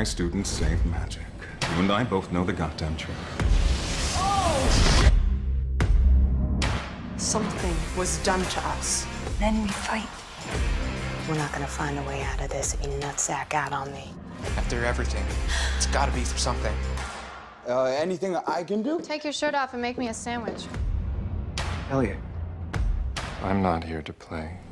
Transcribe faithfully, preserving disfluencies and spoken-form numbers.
My students save magic. You and I both know the goddamn truth. Oh! Something was done to us. Then we fight. We're not gonna find a way out of this if you nutsack out on me. After everything, it's gotta be for something. Uh, anything I can do? Take your shirt off and make me a sandwich. Elliot, I'm not here to play.